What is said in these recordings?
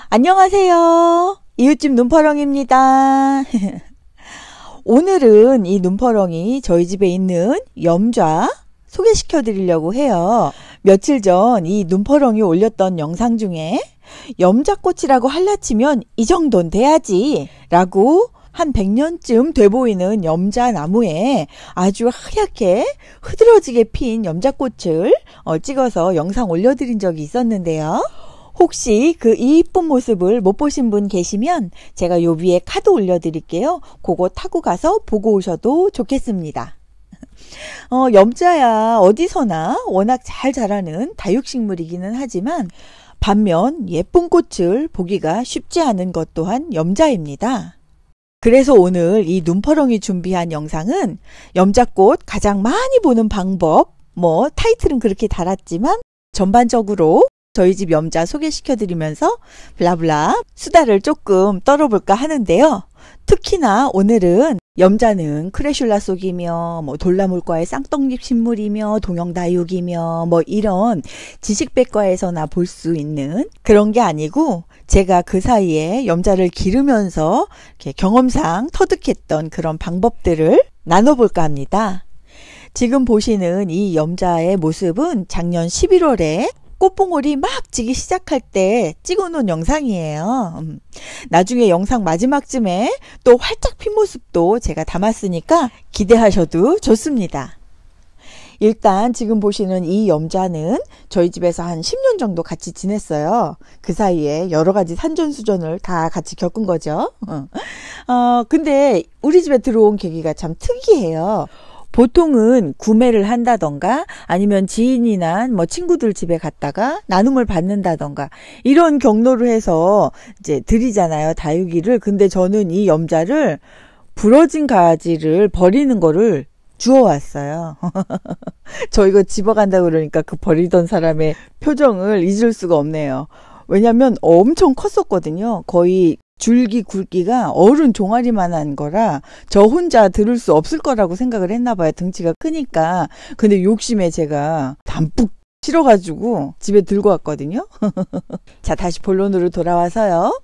안녕하세요. 이웃집 눈퍼렁입니다. 오늘은 이 눈퍼렁이 저희 집에 있는 염좌 소개시켜 드리려고 해요. 며칠 전 이 눈퍼렁이 올렸던 영상 중에 염자꽃이라고 할라치면 이 정도는 돼야지 라고 한 100년쯤 돼 보이는 염자나무에 아주 하얗게 흐드러지게 핀 염자꽃을 찍어서 영상 올려드린 적이 있었는데요. 혹시 그 이쁜 모습을 못 보신 분 계시면 제가 요 위에 카드 올려드릴게요. 그거 타고 가서 보고 오셔도 좋겠습니다. 염자야 어디서나 워낙 잘 자라는 다육식물이기는 하지만 반면 예쁜 꽃을 보기가 쉽지 않은 것 또한 염자입니다. 그래서 오늘 이 눈퍼렁이 준비한 영상은 염자꽃 가장 많이 보는 방법, 타이틀은 그렇게 달았지만 전반적으로 저희 집 염자 소개시켜드리면서 블라블라 수다를 조금 떨어볼까 하는데요. 특히나 오늘은 염자는 크레슐라 속이며 돌나물과의 쌍떡잎 식물이며 동형다육이며 이런 지식백과에서나 볼 수 있는 그런 게 아니고 제가 그 사이에 염자를 기르면서 이렇게 경험상 터득했던 그런 방법들을 나눠볼까 합니다. 지금 보시는 이 염자의 모습은 작년 11월에 꽃봉오리 막 지기 시작할 때 찍어놓은 영상이에요. 나중에 영상 마지막쯤에 또 활짝 핀 모습도 제가 담았으니까 기대하셔도 좋습니다. 일단 지금 보시는 이 염자는 저희 집에서 한 10년 정도 같이 지냈어요. 그 사이에 여러 가지 산전수전을 다 같이 겪은 거죠. 근데 우리 집에 들어온 계기가 참 특이해요. 보통은 구매를 한다던가 아니면 지인이나 친구들 집에 갔다가 나눔을 받는다던가 이런 경로로 해서 이제 드리잖아요, 다육이를. 근데 저는 이 염자를 부러진 가지를 버리는 거를 주워왔어요. 저 이거 집어간다 그러니까 그 버리던 사람의 표정을 잊을 수가 없네요. 왜냐면 엄청 컸었거든요. 거의 줄기 굵기가 어른 종아리만한 거라 저 혼자 들을 수 없을 거라고 생각을 했나 봐요. 등치가 크니까. 근데 욕심에 제가 담뿍 실어가지고 집에 들고 왔거든요. 자, 다시 본론으로 돌아와서요.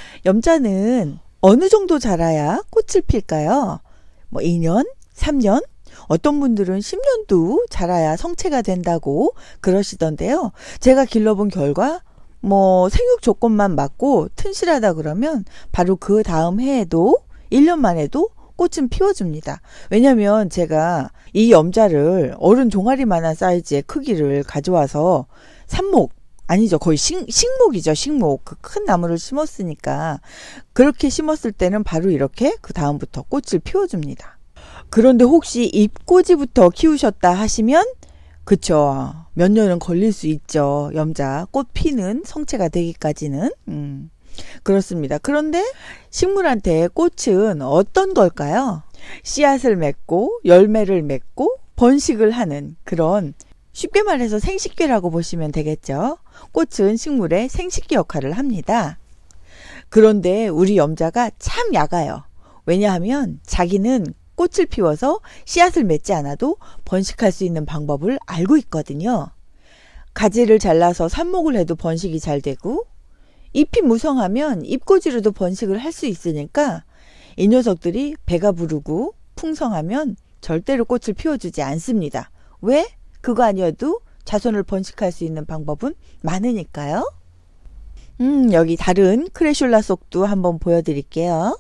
염자는 어느 정도 자라야 꽃을 필까요? 2년? 3년? 어떤 분들은 10년도 자라야 성체가 된다고 그러시던데요. 제가 길러본 결과 생육 조건만 맞고 튼실하다 그러면 바로 그 다음 해에도 1년 만에도 꽃은 피워줍니다. 왜냐면 제가 이 염자를 어른 종아리만한 사이즈의 크기를 가져와서 삽목, 아니죠, 거의 식목이죠, 식목. 그 큰 나무를 심었으니까 그렇게 심었을 때는 바로 이렇게 그 다음부터 꽃을 피워줍니다. 그런데 혹시 잎꽂이부터 키우셨다 하시면 그쵸, 몇 년은 걸릴 수 있죠. 염자 꽃 피는 성체가 되기까지는. 그렇습니다. 그런데 식물한테 꽃은 어떤 걸까요? 씨앗을 맺고 열매를 맺고 번식을 하는 그런, 쉽게 말해서 생식계라고 보시면 되겠죠. 꽃은 식물의 생식기 역할을 합니다. 그런데 우리 염자가 참 약아요. 왜냐하면 자기는 꽃을 피워서 씨앗을 맺지 않아도 번식할 수 있는 방법을 알고 있거든요. 가지를 잘라서 삽목을 해도 번식이 잘 되고 잎이 무성하면 잎꽂이로도 번식을 할 수 있으니까 이 녀석들이 배가 부르고 풍성하면 절대로 꽃을 피워주지 않습니다. 왜? 그거 아니어도 자손을 번식할 수 있는 방법은 많으니까요. 여기 다른 크레슐라 속도 한번 보여드릴게요.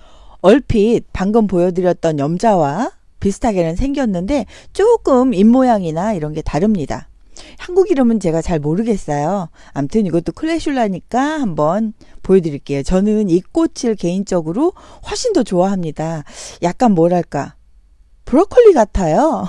얼핏 방금 보여드렸던 염자와 비슷하게는 생겼는데 조금 잎모양이나 이런 게 다릅니다. 한국 이름은 제가 잘 모르겠어요. 아무튼 이것도 크레슐라니까 한번 보여드릴게요. 저는 이 꽃을 개인적으로 훨씬 더 좋아합니다. 약간 뭐랄까, 브로콜리 같아요.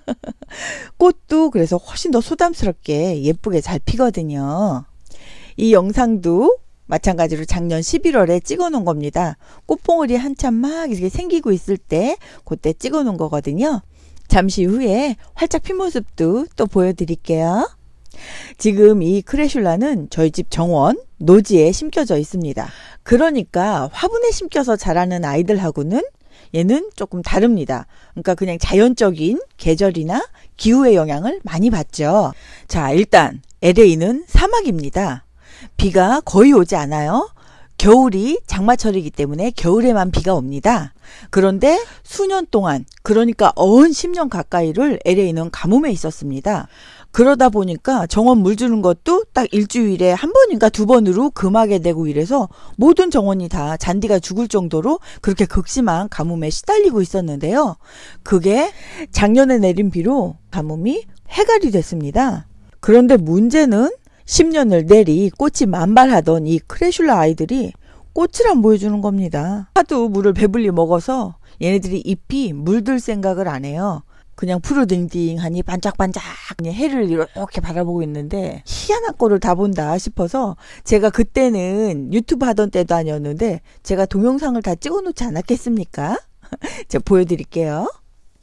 꽃도 그래서 훨씬 더 소담스럽게 예쁘게 잘 피거든요. 이 영상도 마찬가지로 작년 11월에 찍어 놓은 겁니다. 꽃봉오리 한참 막 이렇게 생기고 있을 때 그때 찍어 놓은 거거든요. 잠시 후에 활짝 핀 모습도 또 보여드릴게요. 지금 이 크레슐라는 저희 집 정원 노지에 심겨져 있습니다. 그러니까 화분에 심겨서 자라는 아이들하고는 얘는 조금 다릅니다. 그러니까 그냥 자연적인 계절이나 기후의 영향을 많이 받죠. 자, 일단 LA는 사막입니다. 비가 거의 오지 않아요. 겨울이 장마철이기 때문에 겨울에만 비가 옵니다. 그런데 수년 동안, 그러니까 10년 가까이를 LA는 가뭄에 있었습니다. 그러다 보니까 정원 물 주는 것도 딱 일주일에 한 번인가 두 번으로 금하게 되고 이래서 모든 정원이 다 잔디가 죽을 정도로 그렇게 극심한 가뭄에 시달리고 있었는데요. 그게 작년에 내린 비로 가뭄이 해갈이 됐습니다. 그런데 문제는 10년을 내리 꽃이 만발하던 이 크래슐라 아이들이 꽃을 안 보여주는 겁니다. 하도 물을 배불리 먹어서 얘네들이 잎이 물들 생각을 안 해요. 그냥 푸르딩딩하니 반짝반짝 해를 이렇게 바라보고 있는데 희한한 꼴을 다 본다 싶어서 제가 그때는 유튜브 하던 때도 아니었는데 제가 동영상을 다 찍어놓지 않았겠습니까? 제가 보여드릴게요.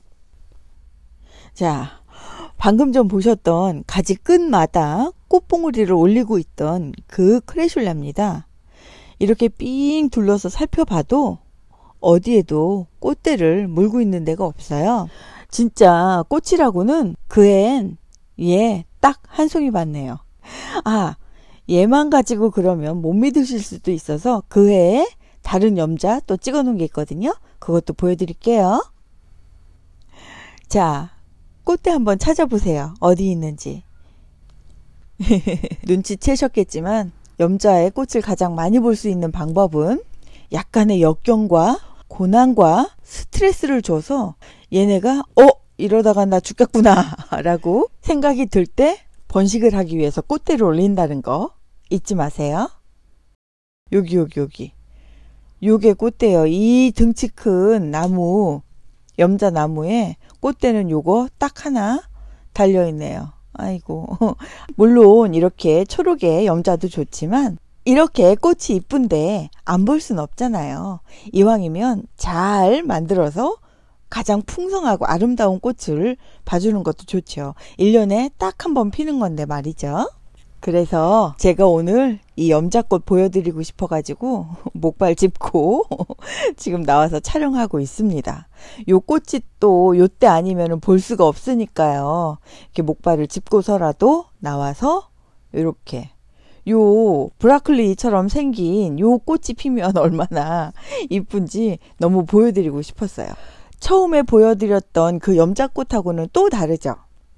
자, 방금 전 보셨던 가지 끝마다 꽃봉오리를 올리고 있던 그 크래슐라입니다. 이렇게 삥 둘러서 살펴봐도 어디에도 꽃대를 물고 있는 데가 없어요. 진짜 꽃이라고는 그앤 얘 딱 한 송이 봤네요. 아, 얘만 가지고 그러면 못 믿으실 수도 있어서 그 해에 다른 염자 또 찍어 놓은 게 있거든요. 그것도 보여드릴게요. 자, 꽃대 한번 찾아보세요. 어디 있는지. 눈치채셨겠지만 염자의 꽃을 가장 많이 볼 수 있는 방법은 약간의 역경과 고난과 스트레스를 줘서 얘네가 이러다가 나 죽겠구나 라고 생각이 들 때 번식을 하기 위해서 꽃대를 올린다는 거 잊지 마세요. 여기 요게 꽃대예요. 이 등치 큰 나무, 염자 나무에 꽃대는 요거 딱 하나 달려있네요. 아이고, 물론 이렇게 초록의 염자도 좋지만 이렇게 꽃이 이쁜데 안 볼 순 없잖아요. 이왕이면 잘 만들어서 가장 풍성하고 아름다운 꽃을 봐주는 것도 좋죠. 1년에 딱 한 번 피는 건데 말이죠. 그래서 제가 오늘 이 염자꽃 보여드리고 싶어가지고 목발 짚고 지금 나와서 촬영하고 있습니다. 요 꽃이 또 요때 아니면 볼 수가 없으니까요. 이렇게 목발을 짚고서라도 나와서 이렇게 요 브로콜리처럼 생긴 요 꽃이 피면 얼마나 이쁜지 너무 보여드리고 싶었어요. 처음에 보여드렸던 그 염자꽃하고는 또 다르죠.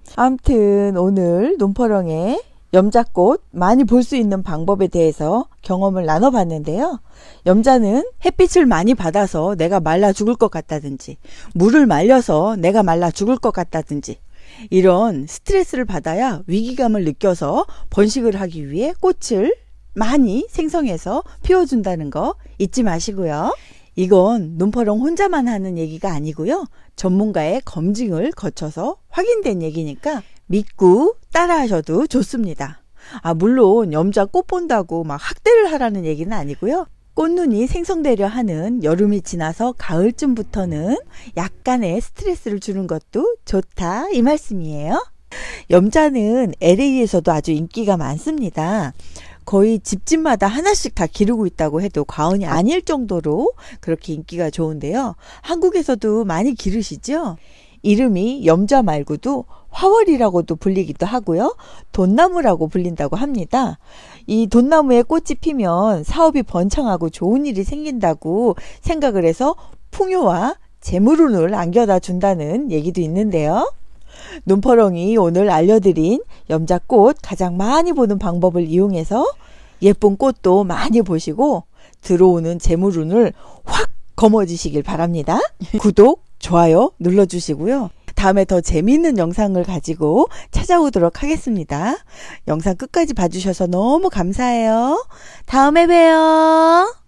아무튼 오늘 논퍼렁의 염자꽃 많이 볼 수 있는 방법에 대해서 경험을 나눠봤는데요. 염자는 햇빛을 많이 받아서 내가 말라 죽을 것 같다든지 물을 말려서 내가 말라 죽을 것 같다든지 이런 스트레스를 받아야 위기감을 느껴서 번식을 하기 위해 꽃을 많이 생성해서 피워준다는 거 잊지 마시고요. 이건 논퍼렁 혼자만 하는 얘기가 아니고요. 전문가의 검증을 거쳐서 확인된 얘기니까 믿고 따라하셔도 좋습니다. 물론 염자 꽃 본다고 막 학대를 하라는 얘기는 아니고요. 꽃눈이 생성되려 하는 여름이 지나서 가을쯤부터는 약간의 스트레스를 주는 것도 좋다 이 말씀이에요. 염자는 LA에서도 아주 인기가 많습니다. 거의 집집마다 하나씩 다 기르고 있다고 해도 과언이 아닐 정도로 그렇게 인기가 좋은데요. 한국에서도 많이 기르시죠? 이름이 염자 말고도 화월이라고도 불리기도 하고요. 돈나무라고 불린다고 합니다. 이 돈나무에 꽃이 피면 사업이 번창하고 좋은 일이 생긴다고 생각을 해서 풍요와 재물운을 안겨다 준다는 얘기도 있는데요. 논퍼렁이 오늘 알려드린 염자꽃 가장 많이 보는 방법을 이용해서 예쁜 꽃도 많이 보시고 들어오는 재물운을 확 거머쥐시길 바랍니다. 구독, 좋아요 눌러주시고요. 다음에 더 재미있는 영상을 가지고 찾아오도록 하겠습니다. 영상 끝까지 봐주셔서 너무 감사해요. 다음에 봬요.